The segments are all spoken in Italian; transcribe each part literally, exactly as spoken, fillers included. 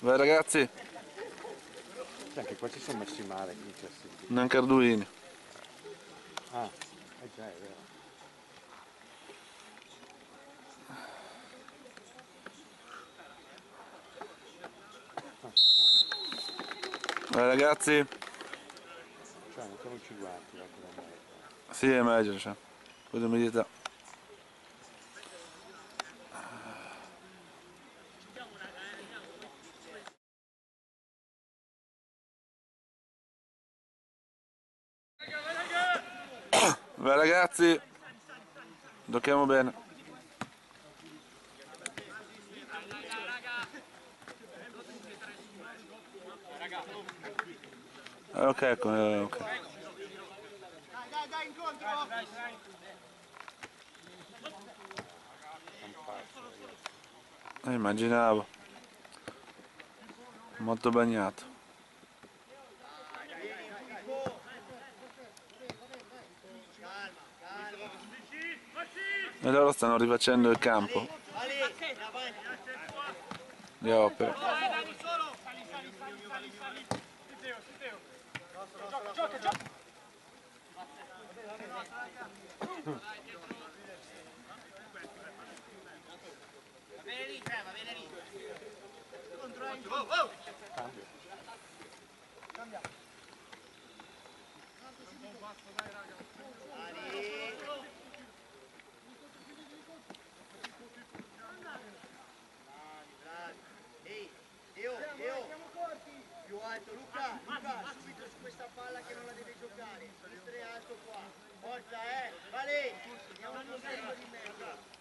Vai ragazzi. Anche qua ci sono messi male, Neanche Arduini. Ah, è già, è vero. Vai ragazzi. Cioè, non sono ci guardi, va come me. Sì, è meglio, cioè. Con l'umidità. Vai ragazzi. Giochiamo bene. Eh, ok, ecco, eh, ok. Dai, dai, dai, incontro! Eh, immaginavo. Molto bagnato. E loro stanno rifacendo il campo. Le opere. Va bene lì, va bene lì. Contro, oh, oh! Cambio. Cambia. Ehi, Leo, Leo, più alto, Luca, Luca, subito su questa palla che non la deve giocare, mettere alto qua, forza eh, vale, andiamo a posare di mezzo.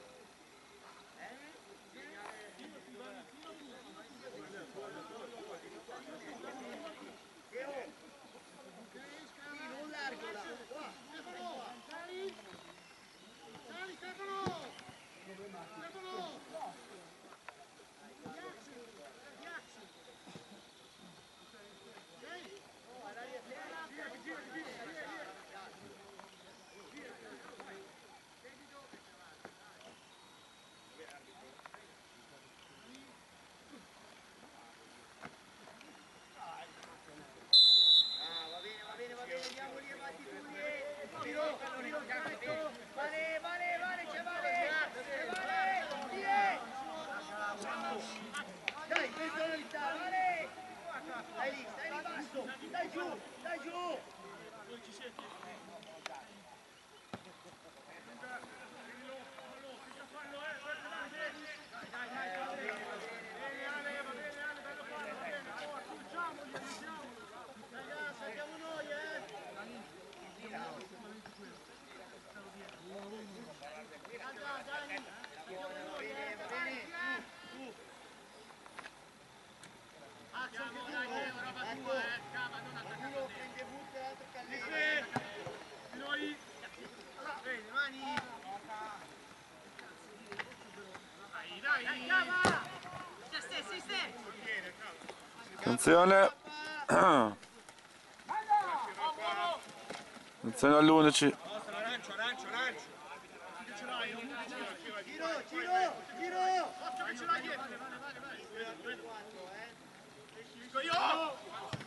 Leo, sì, non largola, qua, Stefano, sali, sali Stefano, Stefano. Ah, va bene, va bene, va bene, andiamoli avanti tutti. Giro, giro, carico. Vale, vale, vale, c'è vale. C'è vale. Vie. Dai, personalità, vale. Stai lì, stai lì basso. Dai giù, dai giù. Ragazzi, andiamo noi, eh! Va bene, tu, tu. Andiamo, dai, roba tua, eh! Uno prende butte, l'altro callene. Noi! Bene, mani! Dai, dai! Chiama! Sì, sì, sì! Attenzione. Attenzione all'unici. Arancio, arancio, arancio! Giro, giro, giro! Occhio che ce l'ha dietro! Vale, vale, vale! quattro, eh! Dico io!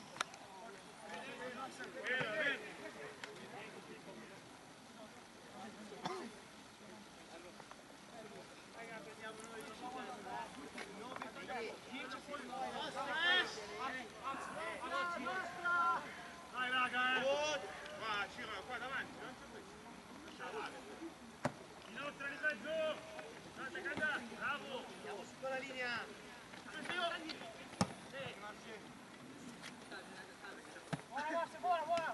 Bene, bene! Dai raga, eh! Qua, Ciro, qua davanti, non c'è questo. Inoltre di mezzo! Guarda, guarda, bravo! Andiamo su con la linea! Buona, Marcia, buona, buona!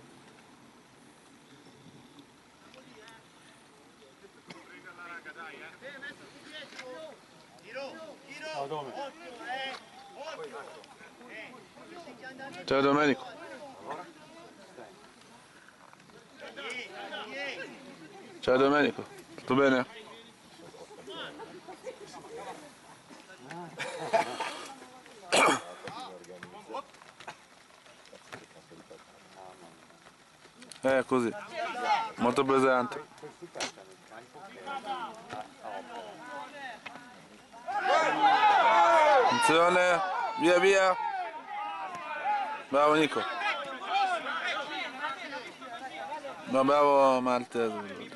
Prende la raga, dai, eh! Bene, messo su dietro! Giro, giro! No, dove? Occhio, eh! Occhio! Eh, stai già andando... Ciao Domenico. Vieni, vieni! Ciao Domenico. Tutto bene? Eh, così. Molto pesante. Questi cacciano il campo che... Attenzione. Via, via. Bravo Nico. No, bravo Maltese.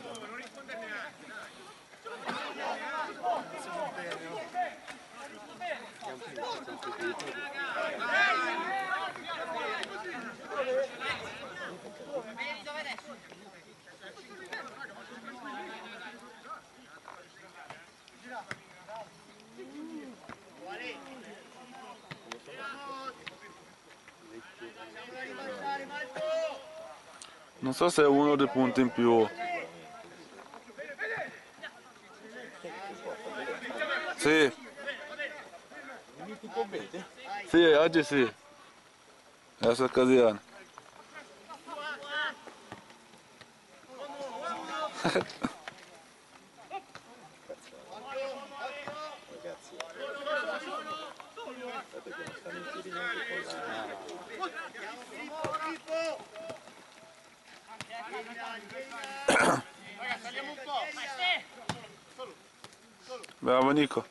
Non so se è uno dei punti in più. Sì. Sì, oggi sì. È la sua occasione. Ragazzi, guardate che non stanno in piedi neanche con la... Ragazzi, saliamo un po'. Bravo Nico.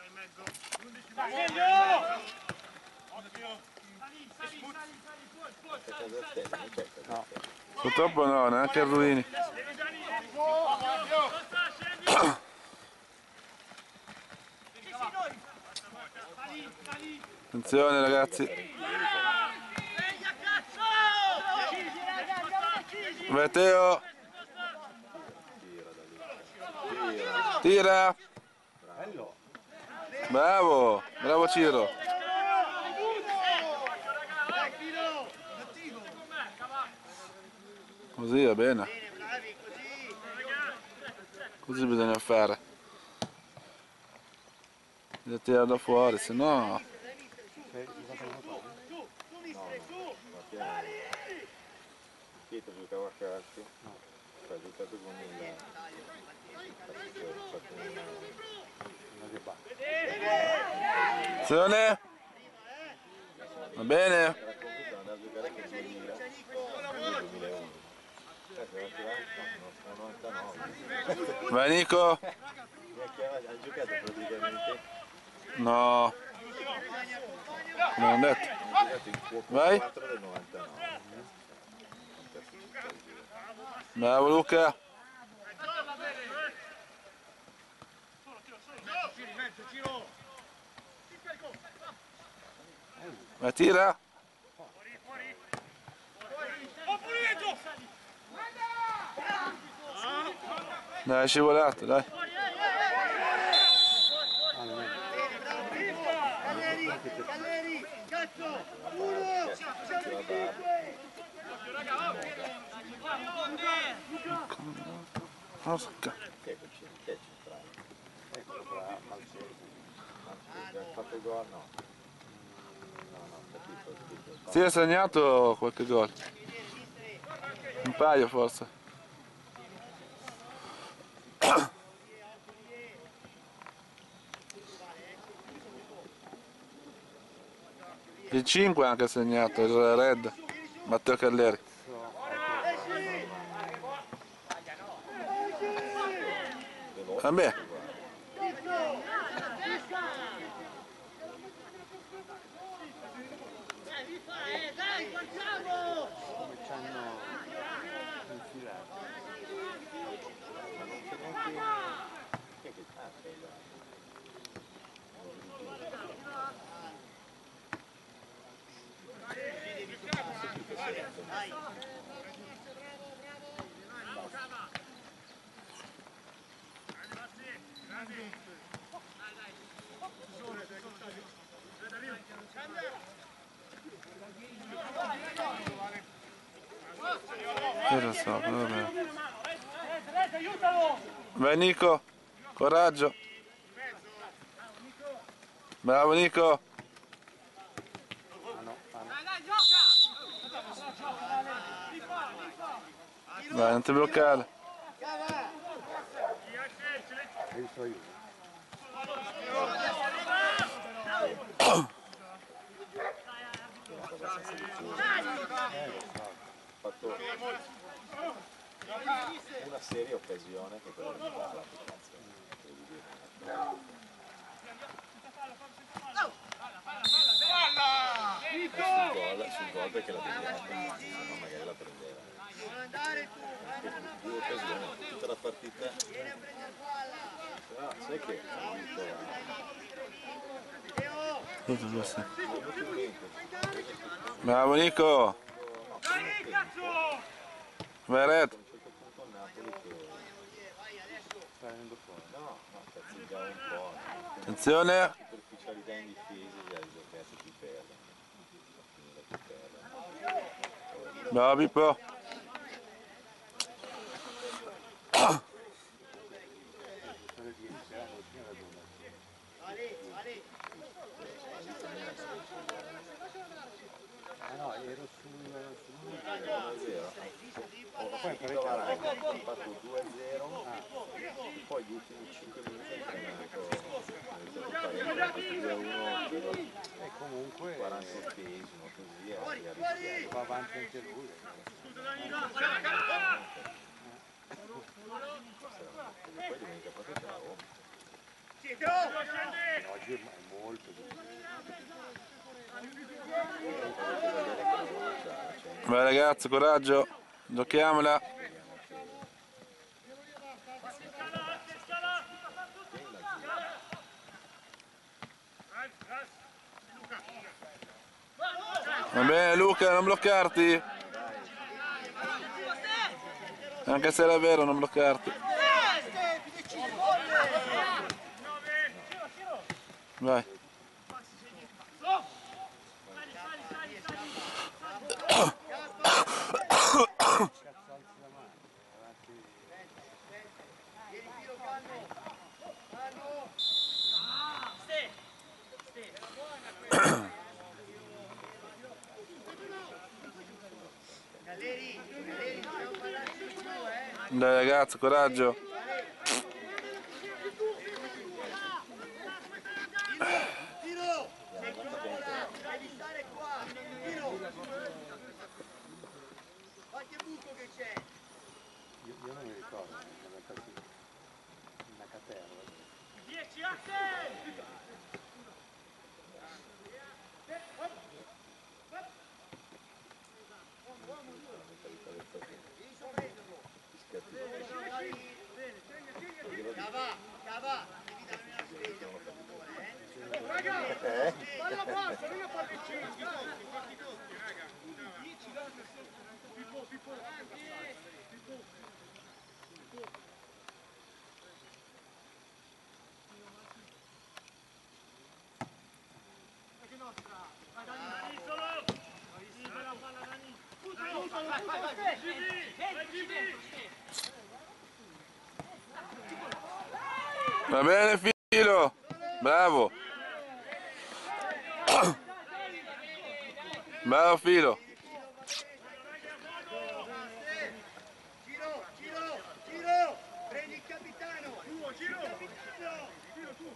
No. Purtroppo no, neanche Arduini. Attenzione ragazzi. Matteo. Tira. Bravo, bravo Ciro. Così va bene. Così bisogna fare. Devi tirare da fuori, se no... Pietro giocava a calcio, no, ha giocato con il... Attenzione! Va bene? Andava a giocare con duemila, duemilauno. novantanove. Vai Nico! Ha giocato praticamente... No! Non ho detto. Ha giocato in Vai! quattro del novantanove. Bravo Luca! Vai tira! Dai, è scivolato, dai! Calleri, cazzo, uno, Porca! Che è centrale? Ecco qua, Malcesi. Malcesi ha fatto il gol? No. No, no, capito, capito. Si è segnato qualche gol. Un paio forse. Il cinque ha anche segnato, il Red, Matteo Calleri. Vabbè. Come ci hanno infilato? Ma non c'è neanche... Chi è che... Ah, c'è il... Io lo so, però vabbè. Vai Nico, coraggio. Bravo Nico. Dai, non ti bloccare. fatto una seria occasione che però non ha fatto cazzo. è che la vediamo, ma magari la prendeva. Non andare tu, Due occasioni, tutta la partita. vieni a prendere palla. Però sai che ho vinto Teo, Tutto così. in mente. Bravo Nico! Vai Red! A un certo punto il Napoli che sta venendo fuori. No, no, cazzeggiava un po'. Attenzione! Superficialità in difesa, gli altri giocatori si perdono. Finita si perdono. Bravo Pippo! Ah no, ero sul... Ho fatto due a zero, poi gli ultimi cinque minuti è tornato due a uno e comunque quarantottesimo così è va avanti anche lui. Poi domenica proprio c'è la Roma. Oggi è molto Vai ragazzi, coraggio! Giochiamola! Va bene Luca, non bloccarti! Anche se era vero, non bloccarti. Vai. Dai ragazzi, coraggio. Tiro! Sei pronta? Devi stare qua! Tiro! Ma che buco che c'è? Io, io non mi ricordo, una caterva. dieci a sei! Cava, cava, devi darmi una sveglia per favore, eh? Eh? Palla bassa, non la pallicina, dai! Fatti tutti, raga! Pippo, Pippo! Pippo! Che nostra! Dani, solo! Libera la palla, Dani! Vai, vai, vai! Va bene Filo, bravo. Bravo Filo. Giro, giro, giro! Prendi il capitano! Tu, giro! Capitano! Giro tu!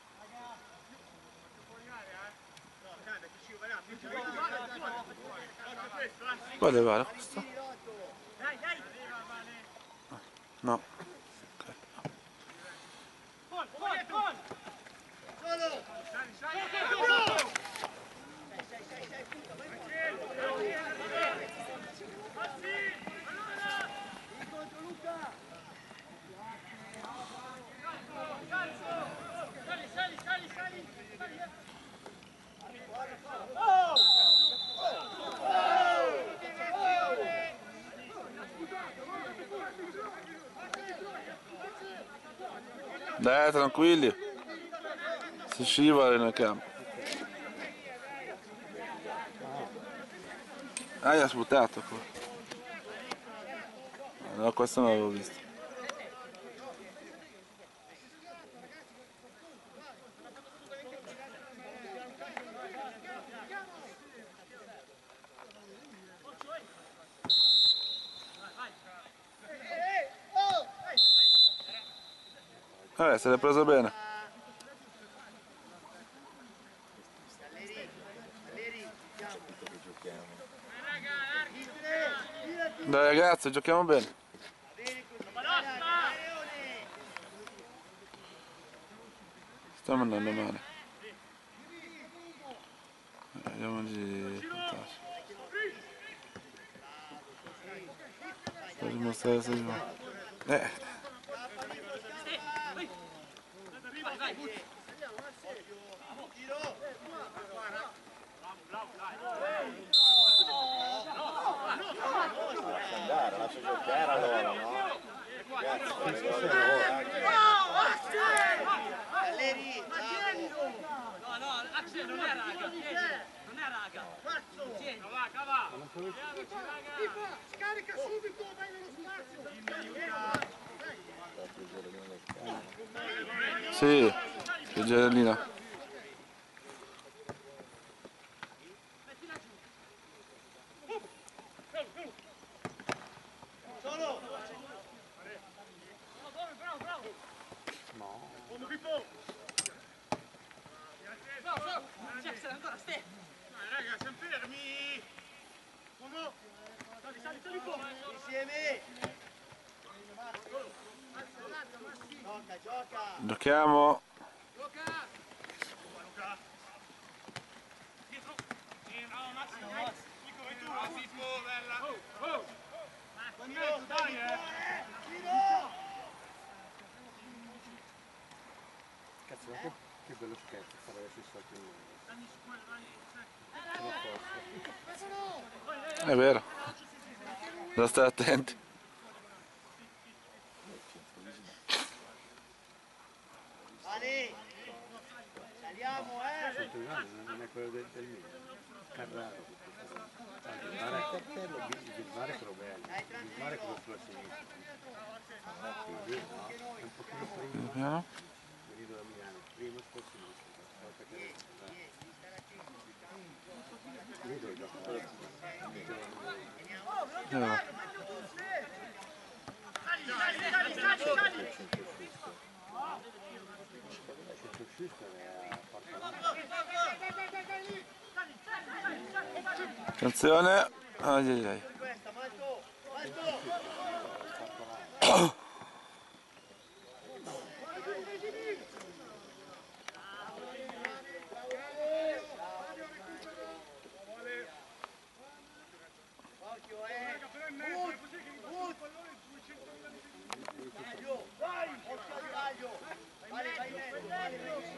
No, dai, perché ci vai, Quale vale questo? dai, dai! No. Poi, poi, poi! Solo! Sali, sali! Sei, sei, sei, sei, punta, vai incontro Luca! Sali, sali, sali, sali! Dai, tranquilli. Si scivola nel campo. Ah, gli ha sputato qua. No, questo non l'avevo visto. Vabbè, se l'è preso bene. Dai ragazzi, giochiamo bene. Stiamo andando male. Vediamo di puntarci. per dimostrare se eh. Lascia andare, lascia giocare allora, no? Cazzo, Alleri, bravo. No, no, Axel non è raga, non è raga. Tieni, va, va. Scarica subito, vai nello spazio. Sì, Pigerellina. Solo. Ancora ste. Raga, siamo fermi. Uno. Sali, sali, sali fuori. Insieme. Gioca, gioca. Giochiamo. Gioca. Luca. Dietro. Bravo Massimo. Nico, vai tu. Bravo Pippo, bella. Oh, oh. Mezzo, dai, eh. Tiro. Cazzo, ma che, che bello scherzo fare sui soldi. È vero. Da stare attenti. Vale. Saliamo, eh. Non è quello del, del mio. Carraro. Il mare è cartello, il mare è quello bello. Il mare è quello sulla sinistra. Lì, no? È un pochino prima. Venuto da Milano. Prima sulla sinistra. Lì dove giocare. Eh. Attenzione. Ai ai ai. Questa, Malto. Malto. Occhio, eh. Mut, mut. Sbaglio. Occhio al sbaglio. Vale, vai in mezzo. Vale, vai in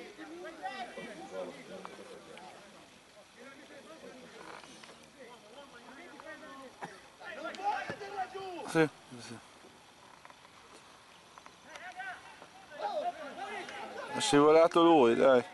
non puoi metterla giù. Sì, sì. È scivolato lui, dai.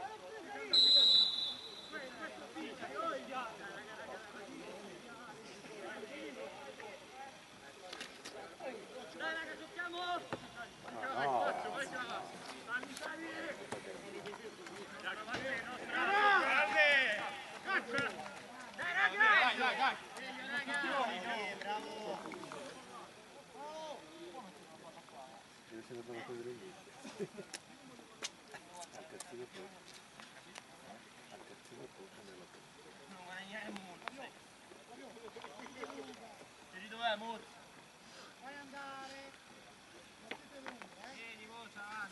Dov'è, Mut? Vai andare. Vieni, Mosa.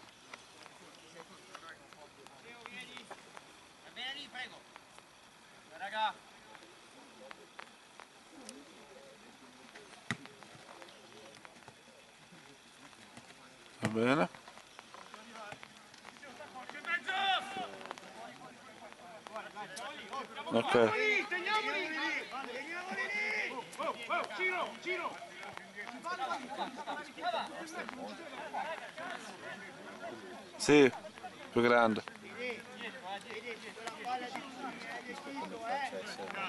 Leo, vieni. Va bene lì, prego. Raga. Va bene. Ok. Teniamoli, teniamoli lì. Teniamoli lì. Oh, oh, giro, giro. Sì, più grande. Vedi, vedi, quella palla di Cito, eh.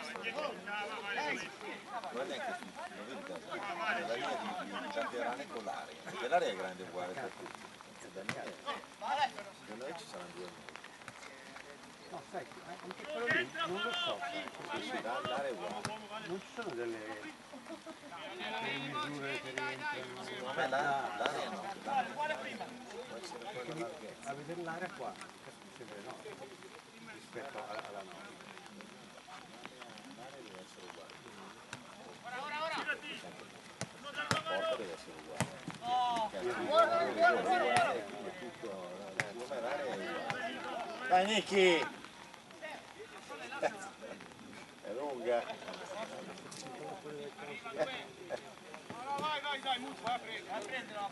Guarda anche qui, non vedi la linea di Canterane con l'aria. Perché l'aria è grande uguale per tutti. Daniele, da noi ci saranno due metri. No, sai, anche quello lì non lo so, sai, si dà all'area uguale. Non ci sono delle, delle misure che rientrano. Vabbè, l'area no, l'area prima. A vedere l'area qua, sembra enorme rispetto alla, alla nostra. L'area deve essere uguale. Ora, ora, ora! La porta deve essere uguale. Dai Nicky! È lunga! vai, vai, dai, Muccio, vai a prendere. Vai a prendere.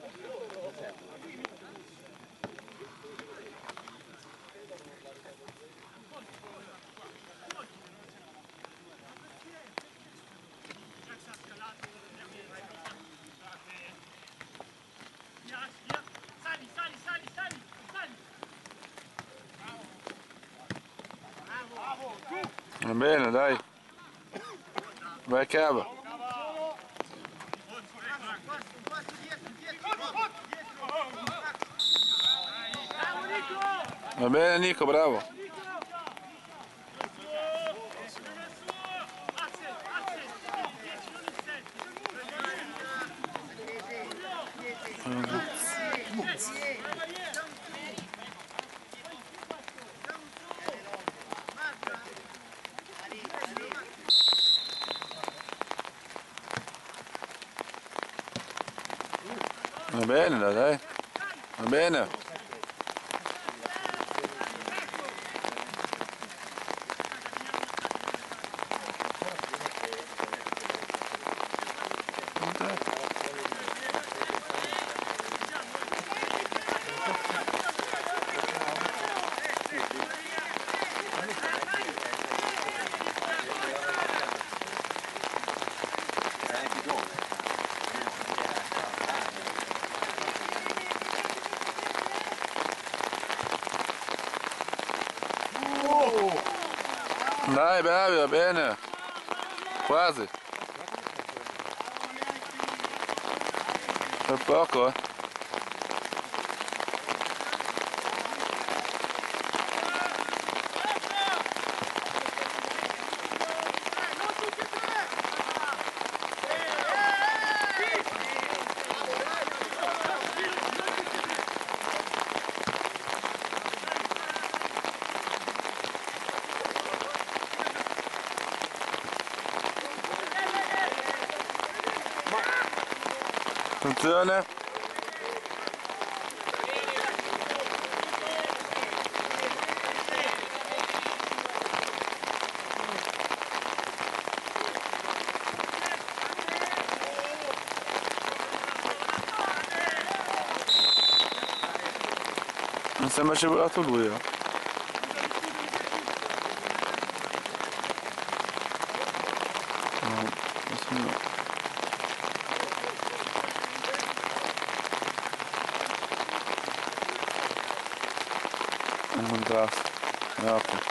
Sali, sali, sali, sali, sali. Bravo, giù. Va bene, dai. Vai cava. Va bene Nico, bravo. Va bene, dai, dai. Va bene. Dai, bravi, va bene. Quasi. Per poco, eh. Funziona? Mi sembra ci è volato lui, eh. No, adesso no. Un contrasto. Eh, ok.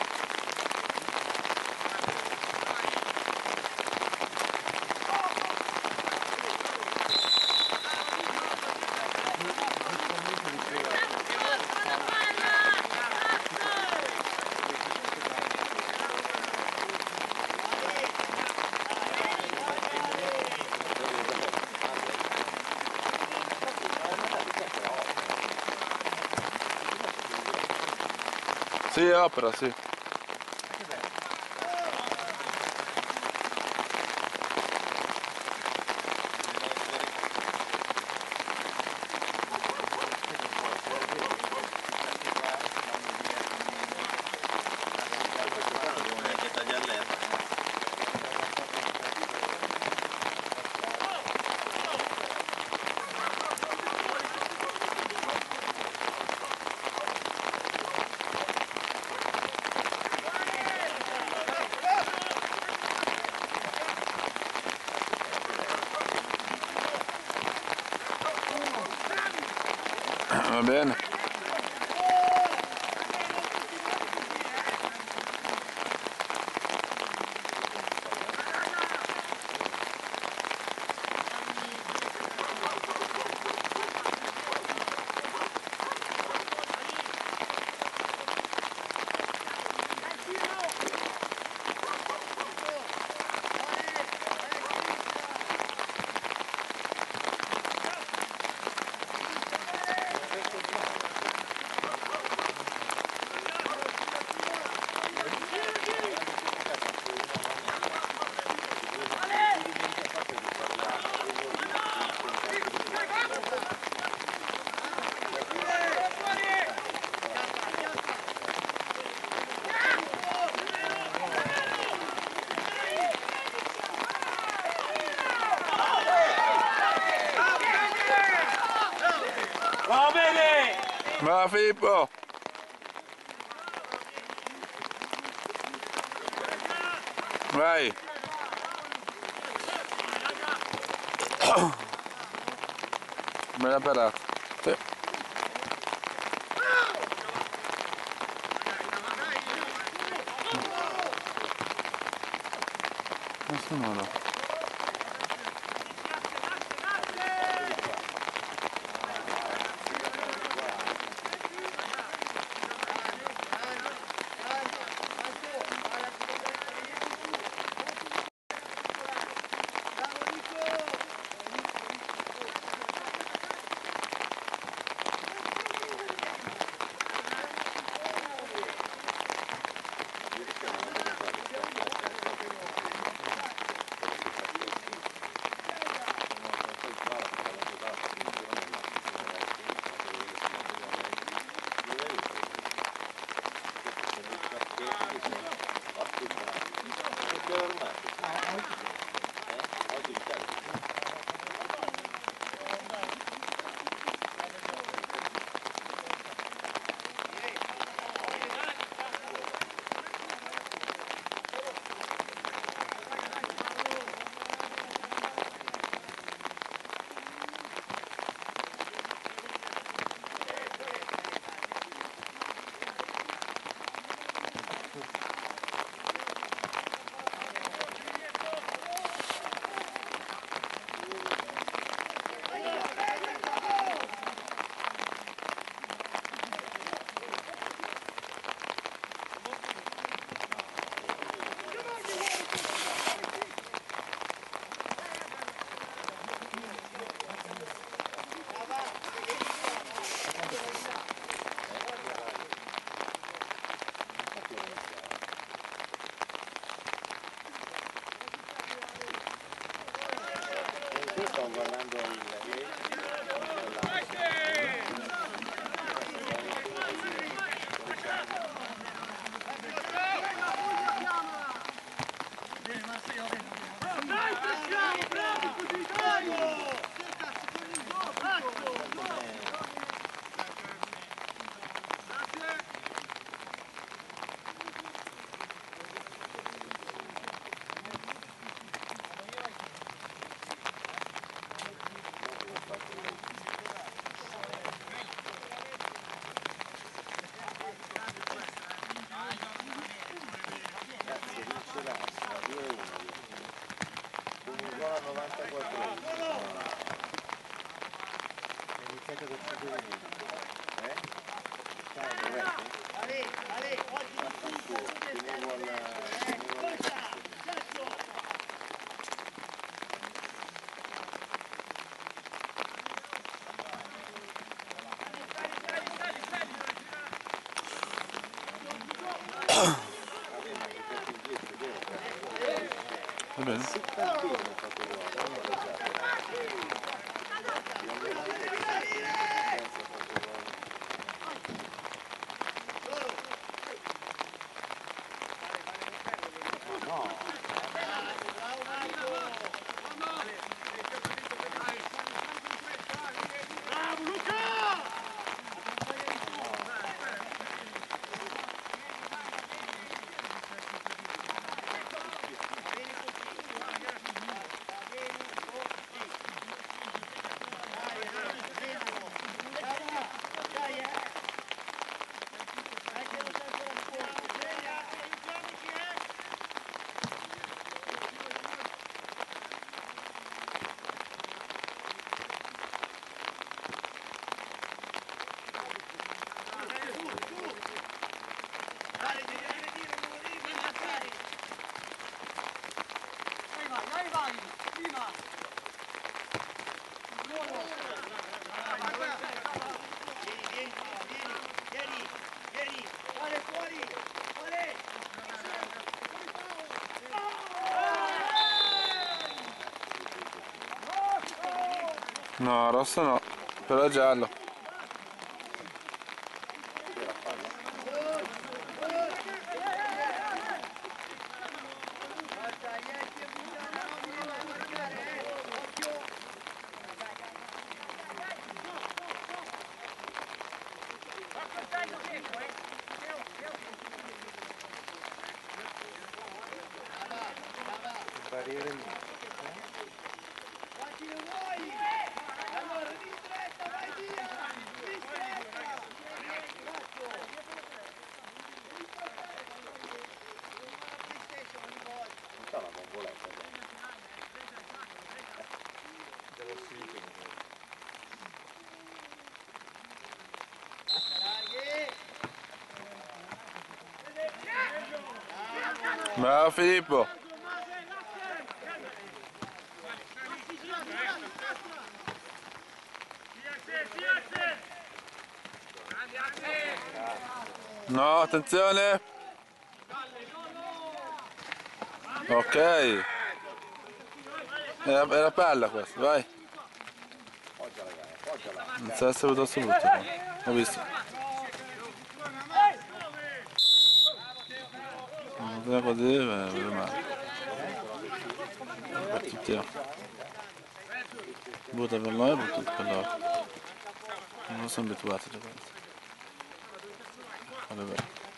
Sì, opera, sì. Va bene. Va bene! Va Filippo! Vai! Bella parata. Sì. Nessuno no. Sto guardando il Dai, pressiamo, bravi così, dai! Cazzo, con il gioco! Grazie! Ale, Ale, oggi di Va bene. Bravo Luca! No, rosso no, però è giallo. Quanti ne vuoi? Allora, ristretta, vai via! Ristretta! Cazzo! PlayStation ogni volta. Non c'è una bomboletta. Devo sentire. Bravo Filippo. No, attenzione. Ok. Era, era palla questa, vai. Poggiala, dai, poggiala. Non si è saputo assoluto. Ho visto. Non è così, vedo male. Per tutti. Butta per noi e butta per loro. Non sono abituati a giocare. Vabbè.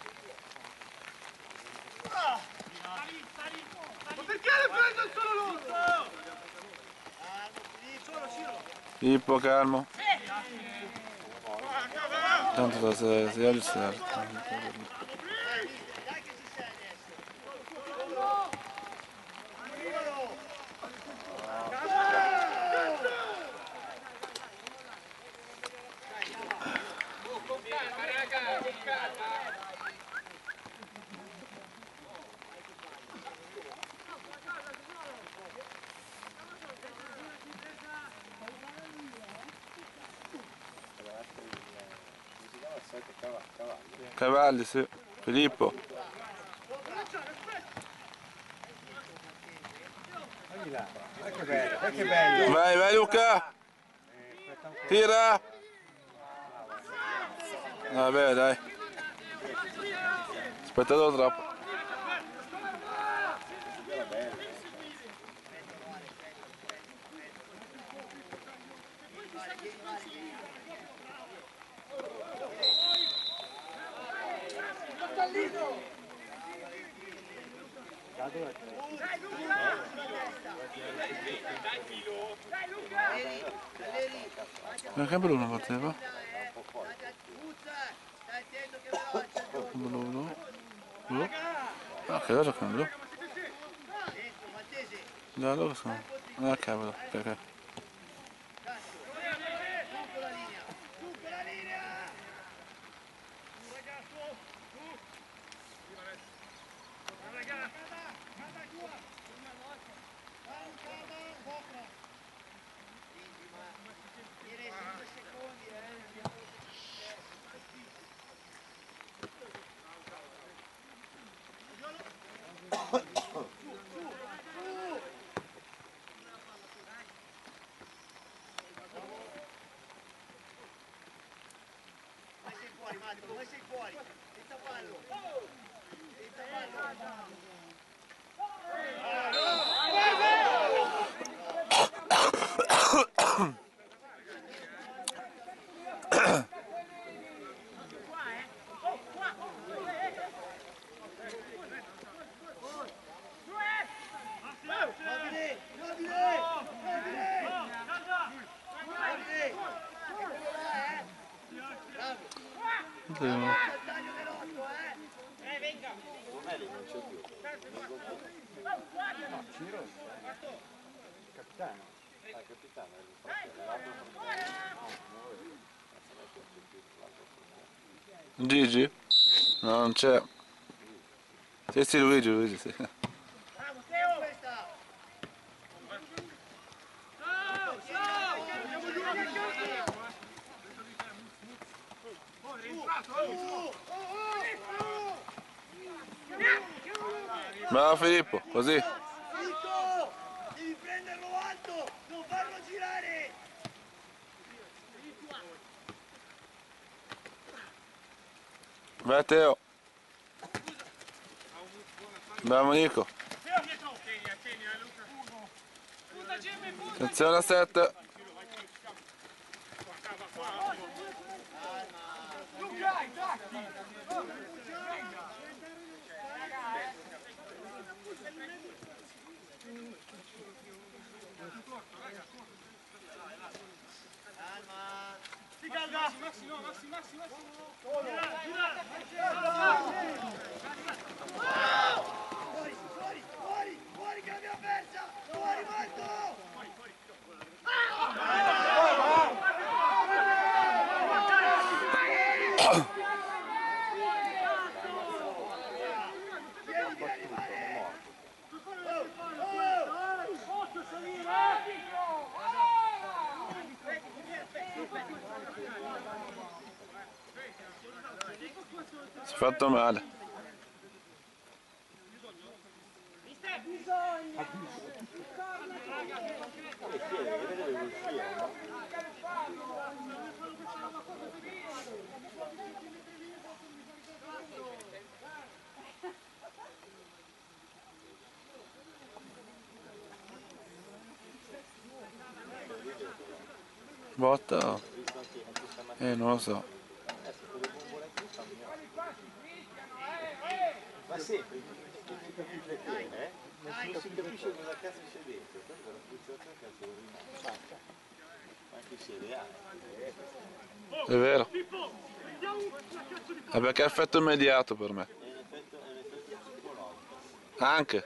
Ma perché le prendo solo loro? Pippo, calmo. Tanto se si alza. Cavalli, sì. Filippo. Che bello, che bello. Vai, vai Luca. Tira. Vabbè, dai. Aspettato troppo. Perché Bruno poteva? Blu, blu. Blu? Ah, che cosa con blu? Da loro sono. Ah, cavolo, ok. Come sei fuori? Senza fallo! Senza fallo! Nobile! Nobile! Nobile! Nobile! E quello là, eh! Bravo! Bravo. Il taglio dell'otto, eh! Eh, venga! Romelli non c'è più. No, Ciro, capitano. Ah, capitano, è il fratello. L'altro fratello. No, Gigi? No, non c'è. Sì, sì, Luigi, Luigi, sì. Bravo, Teo! Questa! Bravo Filippo, così. Nico! Devi prenderlo alto! Non farlo girare! Vai Teo. Bravo Nico. Attenzione a sette. Maxi, no, Maxi, Maxi, Maxi. Fuori, fuori, fuori, fuori che l'abbiamo persa! Fuori, Marco! Vieni, vieni, Vale! Posso salire? Si è fatto male. Botta? Eh, non lo so. Ma sempre, eh? Non si capisce cosa cazzo c'è dentro, questa è la frustrazione che cazzo rimane. Ma anche se reale. È vero. È perché è effetto immediato per me. È un effetto, è un effetto psicologico. Anche.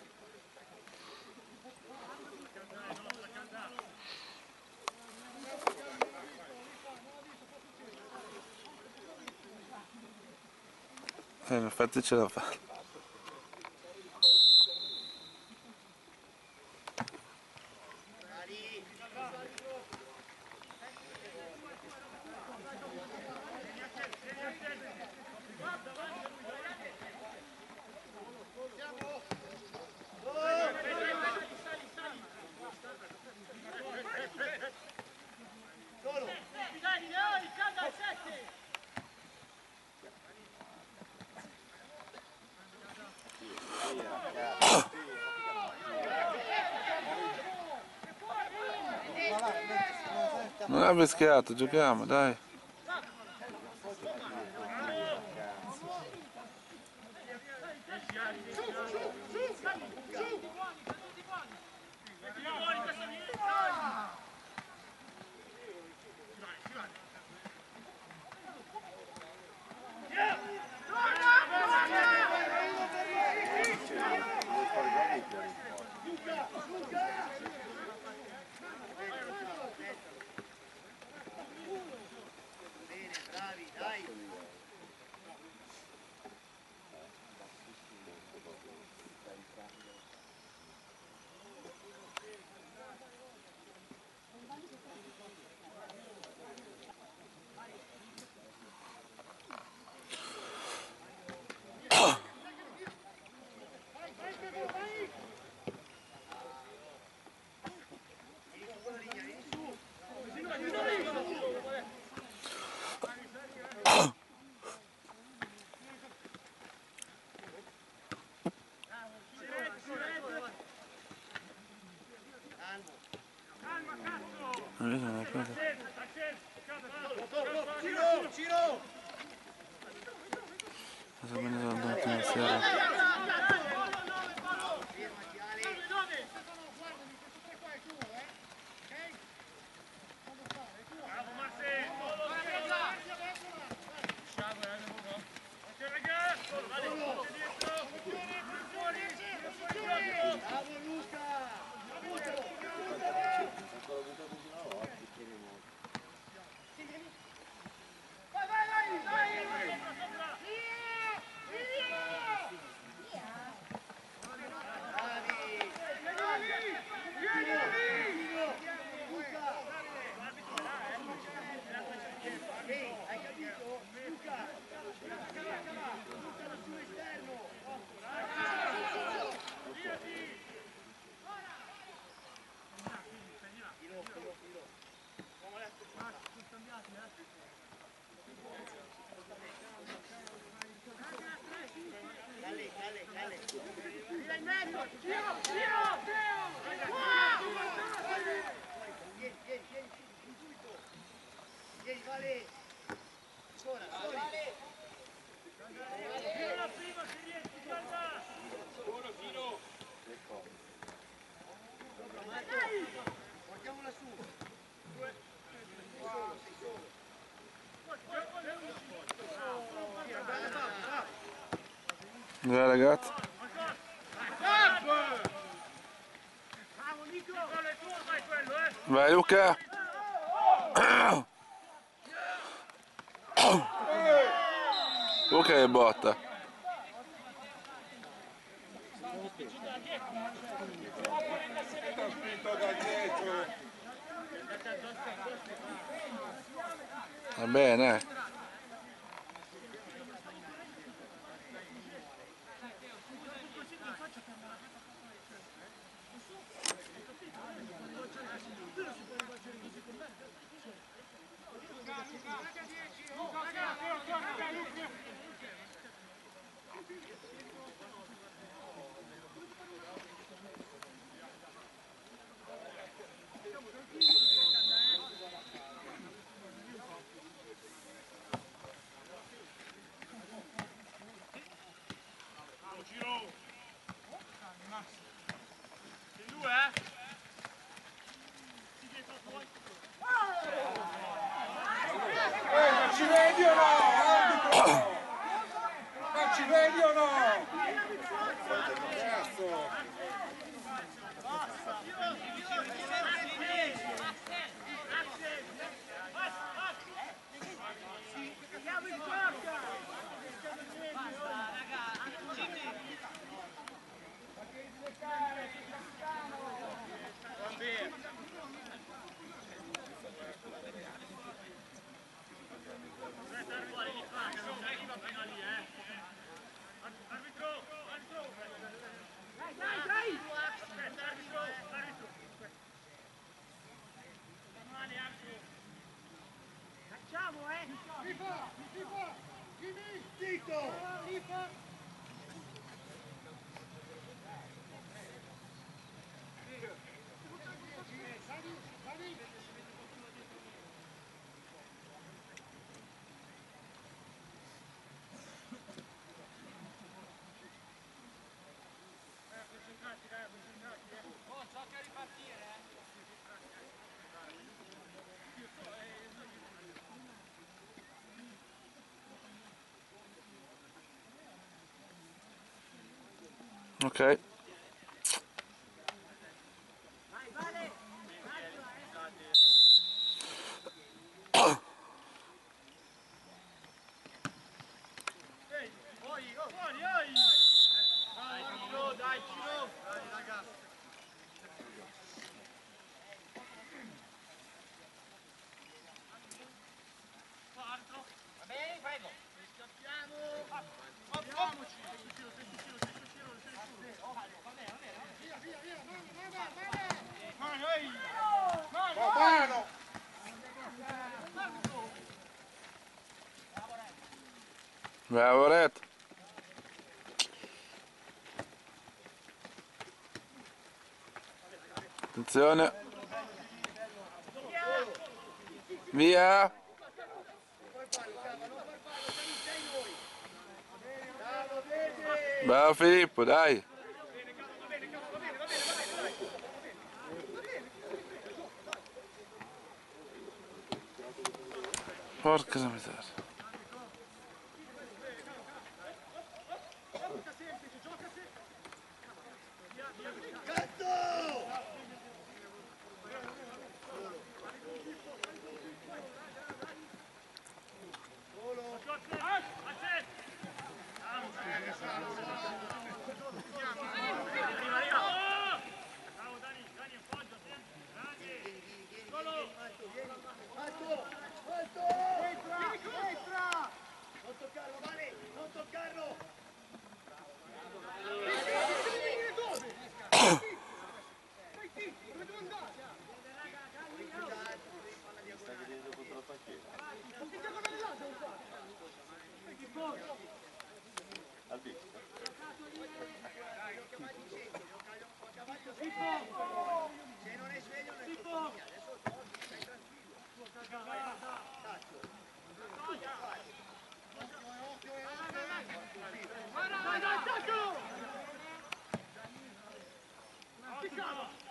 Eh, in effetti ce la fa. Non è rischiato, giochiamo, dai. Ciro, Ciro! Cosa me ne sono andato sera? Bravo Luca! Vieni, vieni, vieni, subito! Vieni, Vale! Ancora, Vale! La prima se riesci, guarda! Buono, Fino! Portiamola su! Sei solo, sei solo! Dai ragazzi. Vai Luca. Luca che botta. Va bene. Ci vedi o no? Ma ci vedi o no? Cazzo! Ok. Mano! Bravo Red. Attenzione. Via. Bravo Filippo, dai. Porca miseria. Non toccarlo, Vale, non toccarlo! Se non è sveglio non è colpa mia, adesso stai tranquillo. Vai, dai, taccolo!